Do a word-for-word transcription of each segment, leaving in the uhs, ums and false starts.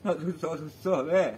susah susah eh.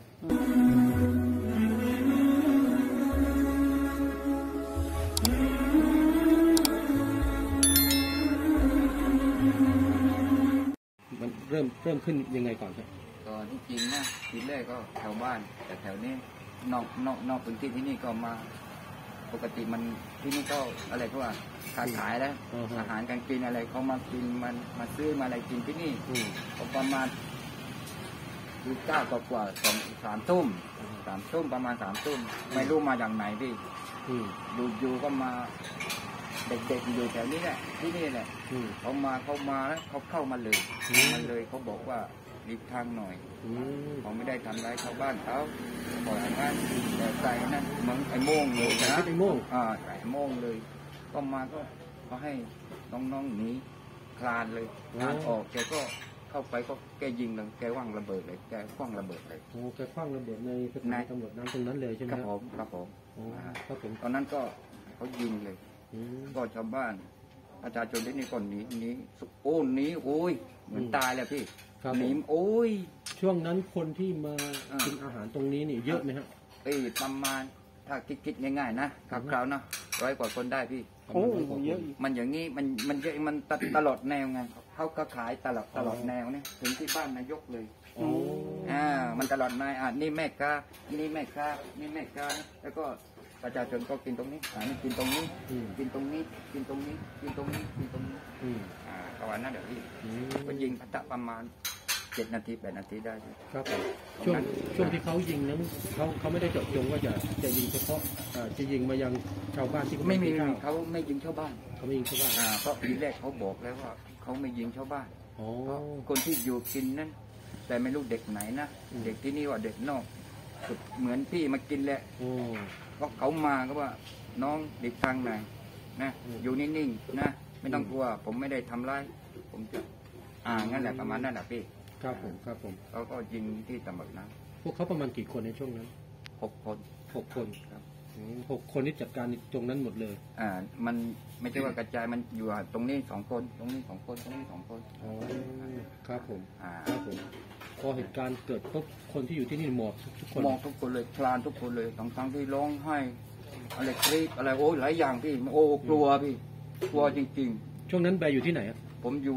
มันเริ่มเริ่มขึ้นยังไงก่อนครับตอนที่จริงนะทีแรกก็แถวบ้านแต่แถวนี้นอกนอกนอกพื้นที่ที่นี่ก็มาปกติมันที่นี่ก็อะไรก็ว่าการขายแล้วอาหารการกินอะไรเขามากินมันมาซื้อมาอะไรกินที่นี่ก็ประมาณคือเก้ากว่าสองสามทุ่มสามทุ่มประมาณสามทุ่มไม่รู้มาอย่างไหนพี่อยู่อยู่ก็มาเด็กๆอยู่แถวนี้แหละที่นี่แหละเขามาเขามาแล้วเขาเข้ามาเลยมาเลยเขาบอกว่ารีบทางหน่อยเขาไม่ได้ทำร้ายชาวบ้านเขาปล่อยให้แต่ใจนั่นเหมือนไอ้โม่งเลยนะไอ้โม่งอ่าไอ้โม่งเลยก็มาก็เขาให้น้องๆหนีคลานเลยคลานออกแกก็เข้าไปก็แกยิงเลยแกว่างระเบิดเลยแกคว้างระเบิดเลยโอ้แกคว้างระเบิดในสถานีตำรวจน้ำตรงนั้นเลยใช่ไหมครับผมครับผมครับผมตอนนั้นก็เขายิงเลยก็ชาวบ้านประชาชนที่นี่ก่อนหนีหนีโอ้หนีโอ้ยเหมือนตายเลยพี่หนีโอ้ยช่วงนั้นคนที่มากินอาหารตรงนี้นี่เยอะไหมฮะเอ้ประมาณถ้าคิดๆง่ายๆนะครับคราวนะร้อยกว่าคนได้พี่โอ้เยอะมันอย่างนี้มันมันเยอะมันตลอดแนวไงเขาก็ขายตลอดตลอดแนวนี่ถึงที่บ้านนายกเลยอ่ามันตลอดนายอ่ะนี่แม่ค้านี่แม่ค้านี่แม่ค้าแล้วก็ประชาชนก็กินตรงนี้อ่านี่กินตรงนี้กินตรงนี้กินตรงนี้กินตรงนี้กินตรงนี้อ่าประมาณนั้นเดี๋ยวพี่ก็ยิงพัตะประมาณเจ็ดนาทีแปดนาทีได้ครับผมช่วงช่วงที่เขายิงนั้นเขาเขาไม่ได้เจาะจงว่าจะจะยิงเฉพาะจะยิงมายังชาวบ้านที่ไม่มีเขาไม่ยิงชาวบ้านเขาไม่ยิงชาวบ้านอ่าเพราะทีแรกเขาบอกแล้วว่าเขาไม่ยิงชาวบ้านคนที่อยู่กินนั้นแต่ไม่รู้เด็กไหนนะเด็กที่นี่ว่าเด็กนอกเหมือนพี่มากินแหละก็เขามาก็ว่าน้องเด็กทางไหนนะอยู่นิ่งๆนะไม่ต้องกลัวผมไม่ได้ทำร้ายผมจะอ่างั้นแหละประมาณนั้นแหละพี่ครับผมครับผมเขาก็ยิงที่ตำบลนั้นพวกเขาประมาณกี่คนในช่วงนั้นหกคนหกคนครับหกคนที่จัดการตรงนั้นหมดเลยอ่ามันไม่ใช่ว่ากระจายมันอยู่ตรงนี้สองคนตรงนี้สองคนตรงนี้สองคนอ๋อครับผมอ่าครับผมพอเหตุการณ์เกิดปุ๊บคนที่อยู่ที่นี่หมอบทุกคนหมอบทุกคนเลยคลานทุกคนเลยทั้งทั้งที่ร้องไห้อะไรคลิปอะไรโอ้หลายอย่างพี่โอ้กลัวพี่กลัวจริงๆช่วงนั้นแบอยู่ที่ไหนผมอยู่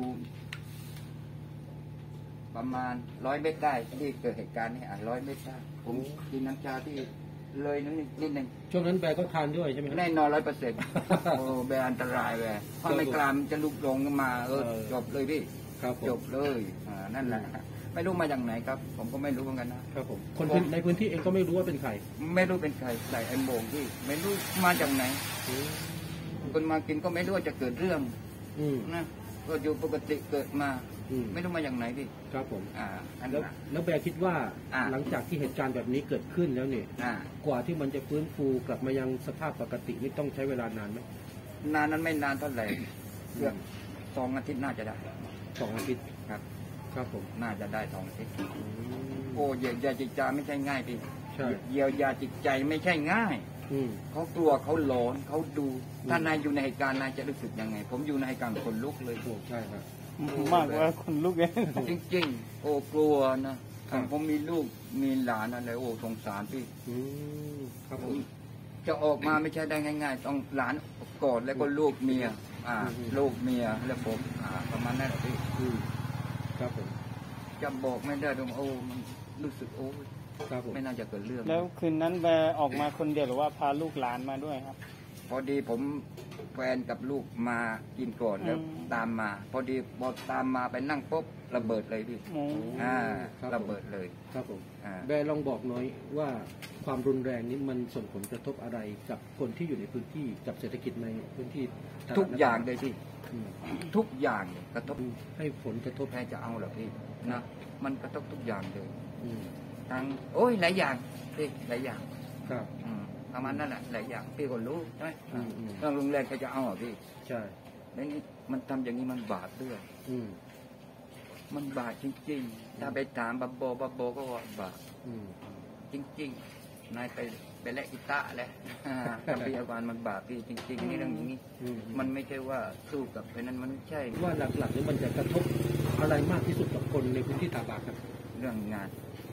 ประมาณร้อยเมตรได้ที่เกิดเหตุการณ์นี้อ่ะร้อยเมตรได้ผมกินน้ำชาที่เลยนิดนิดนึงช่วงนั้นแบก็ทานด้วยใช่ไหมแน่นอนร้อยเปอร์เซ็นต์โอ้แบอันตรายแบถ้าไม่กลามจะลุกลงมาเออจบเลยพี่จบเลยอ่านั่นแหละไม่รู้มาจากไหนครับผมก็ไม่รู้เหมือนกันนะครับผมคนในพื้นที่เองก็ไม่รู้ว่าเป็นใครไม่รู้เป็นใครใส่ไอ้โมงที่ไม่รู้มาจากไหนคนมากินก็ไม่รู้ว่าจะเกิดเรื่องนะก็อยู่ปกติเกิดมาไม่รู้มาอย่างไหนพี่ครับผมอ่าแล้วแล้วแบคิดว่าหลังจากที่เหตุการณ์แบบนี้เกิดขึ้นแล้วเนี่ยกว่าที่มันจะฟื้นฟูกลับมายังสภาพปกตินี่ต้องใช้เวลานานไหมนานนั้นไม่นานเท่าไหร่เกือบสองอาทิตย์น่าจะได้สองอาทิตย์ครับครับผมน่าจะได้สองอาทิตย์โอ้เยียวยาจิตใจไม่ใช่ง่ายพี่เยียวยาจิตใจไม่ใช่ง่ายเขากลัวเขาหลอนเขาดูถ้านายอยู่ในเหตุการณ์นายจะรู้สึกยังไงผมอยู่ในเหตุการณ์คนลุกเลยโอ้ใช่ครับมากว่าคนลุกเองจริงๆโอ้กลัวนะผมมีลูกมีหลานอะไรโอ้สงสารพี่ครับผมจะออกมาไม่ใช่ได้ง่ายๆต้องหลานกอดแล้วก็ลูกเมียอ่าลูกเมียแล้วผมอ่าประมาณนั้นแหละพี่ครับผมจะบอกไม่ได้ตรงโอ้มันรู้สึกโอ้ไม่น่าจะเกิดเรื่องแล้วคืนนั้นแบออกมาคนเดียวหรือว่าพาลูกหลานมาด้วยครับพอดีผมแฟนกับลูกมากินก่อนแล้วตามมาพอดีพอตามมาไปนั่งปุ๊บระเบิดเลยพี่อ่าระเบิดเลยครับผมแบลองบอกหน่อยว่าความรุนแรงนี้มันส่งผลกระทบอะไรกับคนที่อยู่ในพื้นที่กับเศรษฐกิจในพื้นที่ทุกอย่างเลยพี่ทุกอย่างกระทบให้ผลกระทบให้จะเอาหรอพี่นะมันกระทบทุกอย่างเลยทั้งโอ้ยหลายอย่างพี่หลายอย่างครับประมาณนั้นแหละหลายอย่างพี่ก็รู้ใช่ไหมต้องโรงแรมเขาจะเอาอ่ะพี่ใช่แล้วนี่มันทำอย่างนี้มันบาปด้วยมันบาปจริงๆถ้าไปถามบับโบบับโบก็ว่าบาปจริงๆนายไปไปแลกอิตาแหละทำพยาบาลมันบาปพี่จริงๆนี่เรื่องอย่างนี้มันไม่ใช่ว่าสู้กับเพราะนั้นมันไม่ใช่ว่าหลักๆนี่มันจะกระทบอะไรมากที่สุดกับคนในพื้นที่ตาบากครับเรื่องงาน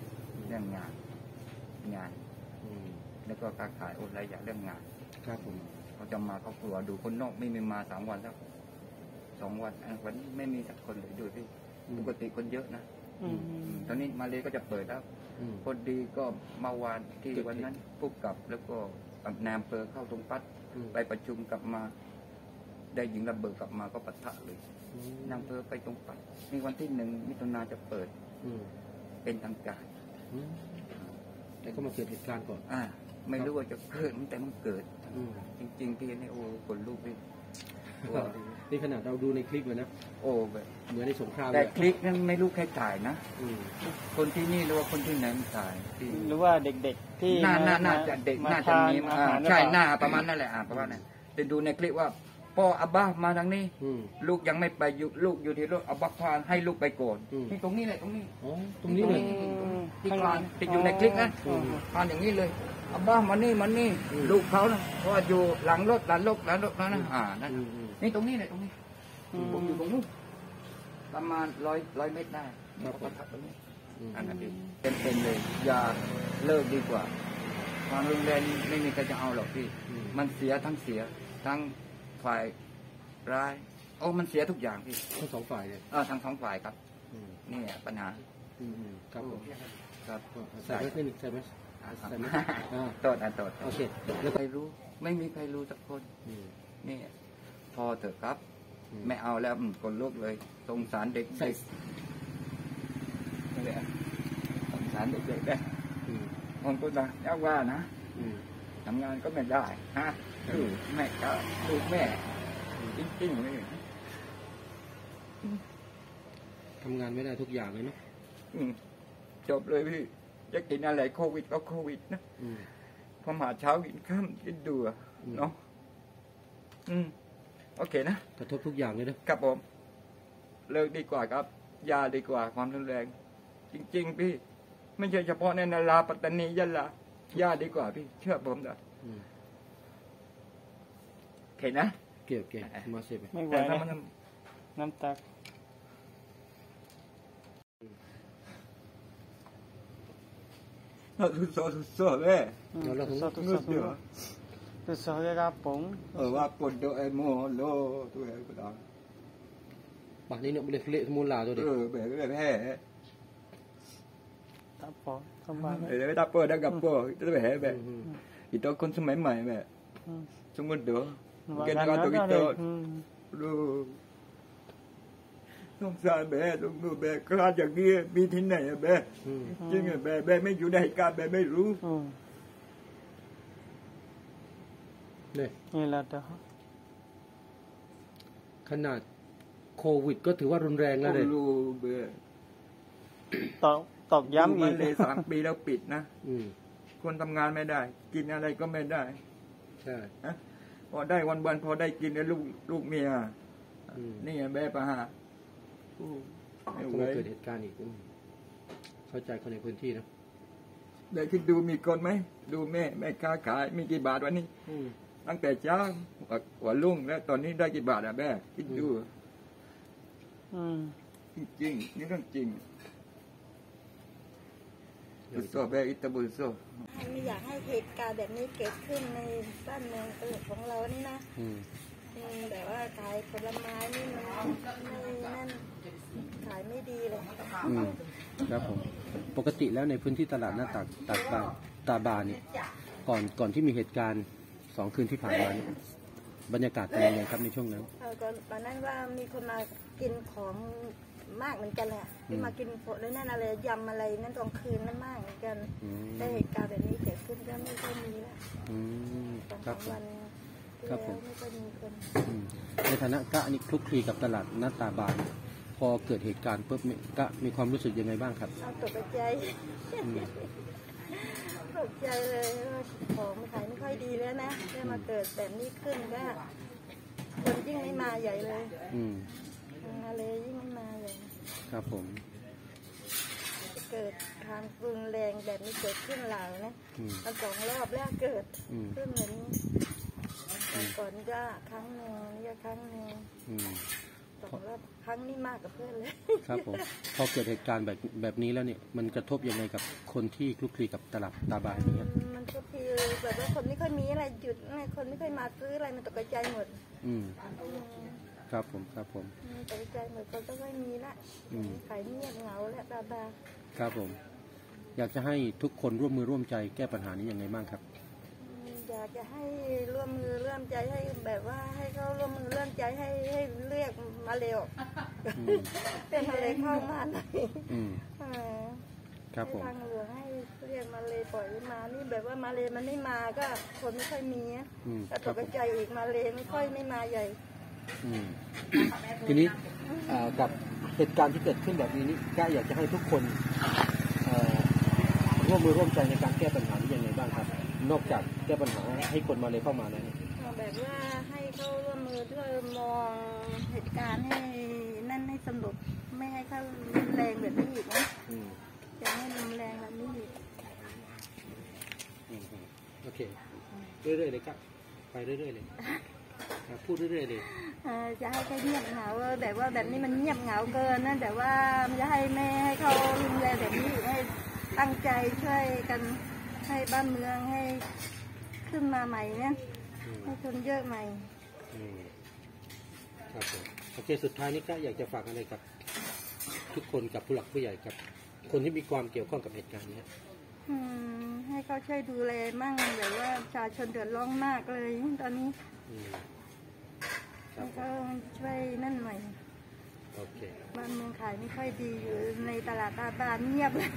เรื่องงานงานอืมแล้วก็การขายโอนรายอย่างเรื่องงานครับผมเขาจะมาเขากลัวดูคนนอกไม่มีมาสามวันแล้วสองวันอ่ะวันนี้ไม่มีสักคนเลยดูที่ปกติคนเยอะนะอืมตอนนี้มาเลยก็จะเปิดแล้วอืมพอดีก็เมื่อวานที่วันนั้นปุ๊บกลับแล้วก็นายอำเภอเข้าตรงปัดอืมไปประชุมกลับมา ได้ยิงระเบิดกลับมาก็ปะทะเลยอืมนายอำเภอไปตรงปัดมีวันที่หนึ่งมิถุนาจะเปิดอืมเป็นทางการอืมแล้วก็มาเกิดเหตุการณ์ก่อนอ่า ไม่รู้ว่าจะเกิดแต่มันเกิดอืมจริงๆพี่นี่โอ้คนลูกพี่โอ้นี่ขนาดเราดูในคลิปเลยนะโอ้แบบเหมือนในสงครามแต่เลยคลิปนั้นไม่รู้ใครถ่ายนะอืมคนที่นี่หรือว่าคนที่ไหนมันถ่ายที่หรือว่าเด็กๆที่น่าน่าน่ามาจะเด็กมาน่าจะทานมีอาอ่าหารใช่รือเปล่หน้าประมาณนั่นแหละอ่าประมาณนั้นจะดูในคลิปว่าพ่ออับบ้ามาทางนี้อืมลูกยังไม่ไปอยู่ลูกอยู่ที่รถอับบ้าพาให้ลูกไปก่อนอืมนี่ตรงนี้เลยตรงนี้อ๋อตรงนี้เลยที่คลานติดอยู่ในคลิปนะอืมคลานอย่างนี้เลยอับบ้ามานี่มานี่อืมลูกเขานะเพราะว่าอยู่หลังรถหลังรถหลังรถนั่นนะอ่านั่นอืมอืมนี่ตรงนี้เลยตรงนี้อืมผมอยู่ตรงนู้นประมาณร้อยร้อยเมตรได้ครับประทับตรงนี้อืมอันนั้นเองเป็นๆเลยอย่าเลิกดีกว่าความรุนแรงไม่มีใครจะเอาหรอกพี่อืมมันเสียทั้งเสียทั้งฝ่ายร้ายโอ้มันเสียทุกอย่างพี่ทั้งสองฝ่ายเลยเออทั้งสองฝ่ายครับอืมนี่แหละปัญหาอืมอืมครับผมครับใส่ไหมนิดนึงใส่ไหมอ่าใส่ไหมอ่าโทษอ่ะโทษโอเคแล้วใครรู้ ไม่มีใครรู้สักคนอืมนี่พอเถอะครับอืมไม่เอาแล้วอืมกดลุกเลยสงสารเด็กใส่เด็กนี่แหละสงสารเด็กๆได้อืมผมก็จะยากว่านะอืมทำงานก็ไม่ได้ฮะอืมแม่ก็ลูกแม่จริงๆเลยทำงานไม่ได้ทุกอย่างเลยเนาะอืมจบเลยพี่จะกินอะไรโควิดก็โควิดนะอืมพอมาเช้ากินข้ามกินดูอะอืมเนาะอืมโอเคนะกระทบทุกอย่างเลยนะครับผม เลิกดีกว่าครับ ยาดีกว่าความรุนแรง จริง ๆ พี่ ไม่ใช่เฉพาะในนาราปัตตานียะลายาดีกว่าพี่ เชื่อผมเถอะอืมโอเคนะเกี่ยวเกี่ยวมาเสพไปไม่ไหวแต่ถ้านะมันน้ำตาเราทุโซทุโซเลยเราเราถึงสาธุงึสาดธุเดี๋ยวตุสาวกาปงเออว่าปนโดไอโมโลตัวเองก็ได้ป่ะนี่เนี่ยเละมูลลาตัวเด็กเออแบบแบบแห่ตาปอทำบ้านเดี๋ยวถ้าเปิดได้กับก็จะไปแห่แบบอืมอีตัวคนสมัยใหม่แบบสมมติเดี๋ยวว่าเกินกันก็นะตัวกินะโตอืมดูสงสารแม่สงสารแม่กล้าอย่างนี้มีที่ไหนอะแม่อืมจริงอะแม่แม่ไม่อยู่ในเหตุการณ์แม่ไม่รู้อืมเนี่ยนี่แหละเด้อขนาดโควิดก็ถือว่ารุนแรงแล้วเลยรู้แม่ตอกตอกย้ำอยู่อีมาก เลยสามปีแล้วปิดนะอืมคนทำงานไม่ได้ กินอะไรก็ไม่ได้ใช่นะพอได้วันวันๆพอได้กินแล้วลูกลูกเมียอืมนี่แม่ปะฮะอู้ไม่ก็ไหวมาเกิดเหตุการณ์อีกอืมเข้าใจคนในพื้นที่นะแม่คิดดูมีคนไหมดูแม่แม่ค้าขายมีกี่บาทวันนี้อืมตั้งแต่เช้าหัวรุ่งแล้วตอนนี้ได้กี่บาทอะแม่คิดดูอืมจริงๆนี่เรื่องจริงบุษโซแม่อิตาบุษโซไม่อยากให้เหตุการณ์แบบนี้เกิดขึ้นในบ้านเมืองของเรานี่นะอืมอืมแต่ว่าขายผลไม้นี่มันไม่นั่นขายไม่ดีเลยอืมครับผมปกติแล้วในพื้นที่ตลาดหน้าตากตากบาตาบาเนี่ยก่อนก่อนที่มีเหตุการณ์สองคืนที่ผ่านมาเนี่ยบรรยากาศเป็นยังไงครับในช่วงนั้นเออก็ตอนนั้นว่ามีคนมากินของมากเหมือนกันแหละที่มากินผลแล้วนั่นอะไรยำอะไรนั่นตอนคืนนั่นมากเหมือนกันอืมแต่เหตุการณ์แบบนี้เกิดขึ้นก็ไม่ค่อยมีละอืมสองครัสาบมผมวันที่ครับแล้วผมไม่ค่อยมีคนอืมในฐานะกะนี่คลุกคลีกับตลาดหน้าตาบานพอเกิดเหตุการณ์ปุ๊บเนี่ยกะมีความรู้สึกยังไงบ้างครับเอาตกใจอืมตกใจเลยว่าของขายไม่ค่อยดีแล้วนะได้มาเกิดแบบนี้ขึ้นก็คนยิ่งไม่มาใหญ่เลยอืมอะไรยิ่งไม่มาใหญ่ครับผมจะเกิดความรุนแรงแบบนี้เกิดขึ้นหลังนะอืมมันสองรอบแล้วเกิดอืมขึ้นแบบนี้แต่ก่อนก็ครั้งหนึ่งนี่ก็ครั้งหนึ่งอืมสองรอบครั้งนี้มากกับเพื่อนเลยครับผมพอเกิดเหตุการณ์แบบแบบนี้แล้วเนี่ยมันกระทบยังไงกับคนที่คลุกคลีกับตลาดตาบานนี้มันก็คือแบบว่าคนไม่ค่อยมีอะไรหยุดคนไม่ค่อยมาซื้ออะไรมันตกใจหมดอืมครับผมครับผมตกใจหมดคนก็ไม่มีละขายเงียบเหงาและตาบาครับผมอยากจะให้ทุกคนร่วมมือร่วมใจแก้ปัญหานี้ยังไงบ้างครับอยากจะให้ร่วมมือร่วมใจให้แบบว่าให้เขาร่วมมือร่วมใจให้ให้เรียกมาเร็วเป็นมาเลยเข้ามาหน่อยอืมครับผมทางหลวงให้เรียกมาเลยปล่อยมานี่แบบว่ามาเลยมันไม่มาก็คนไม่ค่อยมีก็ตกใจอีกมาเลยไม่ค่อยไม่มาใหญ่อืมทีนี้กับเหตุการณ์ที่เกิดขึ้นแบบนี้นี่ก็อยากจะให้ทุกคนร่วมมือร่วมใจในการแก้ปัญหานี้ยังไงบ้างครับนอกจากแก้ปัญหาให้คนมาเลยเข้ามาแล้วแบบว่าให้เขาร่วมมือด้วยมองเหตุการณ์ให้นั่นให้สนุกไม่ให้เขารุนแรงแบบนี้อีกนะจะให้รุนแรงแบบนี้อีกโอเคเรื่อยๆเลยครับไปเรื่อยๆเลยพูดเรื่อยๆเลยจะให้เขาเงียบเหงาแบบว่าแบบนี้มันเงียบเหงาเกินนั่นแต่ว่าจะให้แม่ให้เขารุนแรงแบบนี้ให้ตั้งใจช่วยกันให้บ้านเมืองให้ขึ้นมาใหม่เนี่ยให้คนเยอะใหม่ครับผมโอเคสุดท้ายนี้ก็อยากจะฝากอะไรกับทุกคนกับผู้หลักผู้ใหญ่กับคนที่มีความเกี่ยวข้องกับเหตุการณ์นี้ให้เขาช่วยดูแลมั่งแบบว่าประชาชนเดือดร้อนมากเลยตอนนี้ให้เขาช่วยนั่นหน่อยโอเคบ้านเมืองขายไม่ค่อยดีอยู่ในตลาดตาบานเงียบแล้ว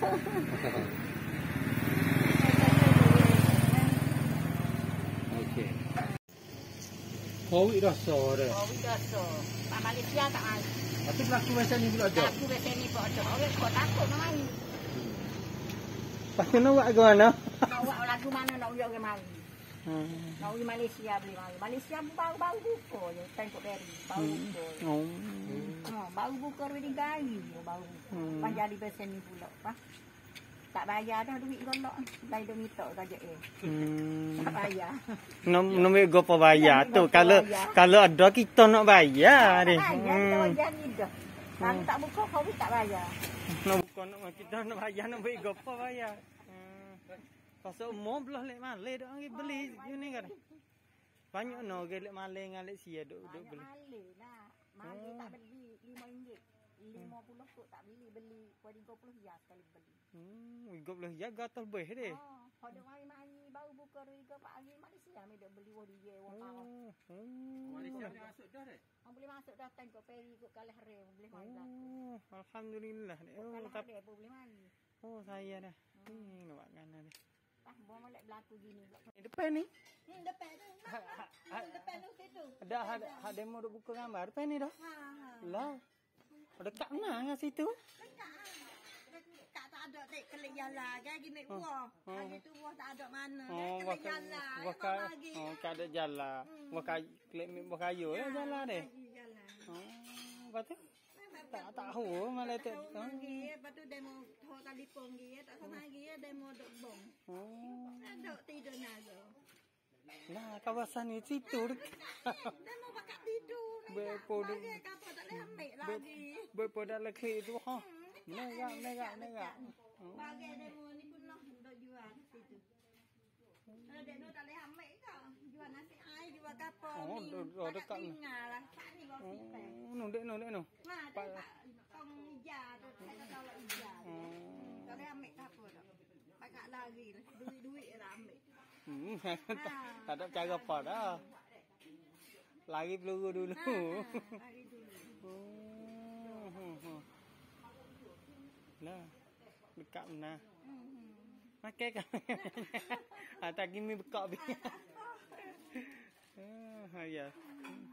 โอเคโควิดรอสอเลยโควิดรอสอมามาเลเซียtak ai tapi pelaku biasa ni pula jauh pelaku biasa ni pula jauh orang kau takut nak main pasal nak buat ke mana nak buat lagu mana nak ujuk ke mari nak ujuk Malaysia beli mari Malaysia baru-baru buka je tengok dari baru buka oh oh baru buka dari gari baru panjang di biasa ni pula apa tak bayar dah duit golok dari dia minta saja eh hmm. tak bayar nom nombor gopo bayar tu kalau kalau ada kita nak bayar deh hmm jadi dah kalau tak buka kau tak bayar nak buka nak kita nak bayar nombor gopo bayar hmm pasal umum belah lek malai dak ngi beli ni kan banyak no ke lek malai dengan lek sia duk duk beli malai lah malai tak beli lima ringgit lima puluh tu tak beli beli tiga puluh ya sekali beli hmm tiga puluh ya gatal beh deh oh pada mari-mari baru buka tiga pagi Malaysia mai dak beli wah dia wah oh Malaysia boleh masuk dah deh oh boleh masuk dah tengok peri ikut kalah rem boleh mari oh alhamdulillah oh tapi boleh mari oh saya dah ni nak buat ngana deh ah bawa molek berlaku gini depan ni ni depan tu depan tu situ ada ada ada demo duk buka gambar depan ni dah ha ha lah dekat mana dengan situ dekat tak ada tek kelik jalan kan gini buah hari tu buah tak ada mana oh kelik jalan buah kayu oh tak ada jalan buah kayu kelik buah kayu ya jalan deh oh betul tak tahu malah tak pergi lepas tu demo thor telefon dia tak sama dia demo duk bom oh duk tidur naga nah kawasan ni situ demo bakal tidur berpodu kapal tak boleh ambil lagi berpodu lagi tu ha nega nega nega bagi demo ni penuh duk jual situ ada demo tak boleh ambil ke jual nasi air jual kapal ni oh dekat ni lah tak ni bawa sipek no dek no dek no nah tong ija tu saya kalau ija tak boleh ambil kapal dak pakai lagi duit-duit dah ambil hmm tak ada cara apa dah lagi peluru dulu lagi dulu oh lah dekat mana pakai kan ah tak gini bekak bi ah ya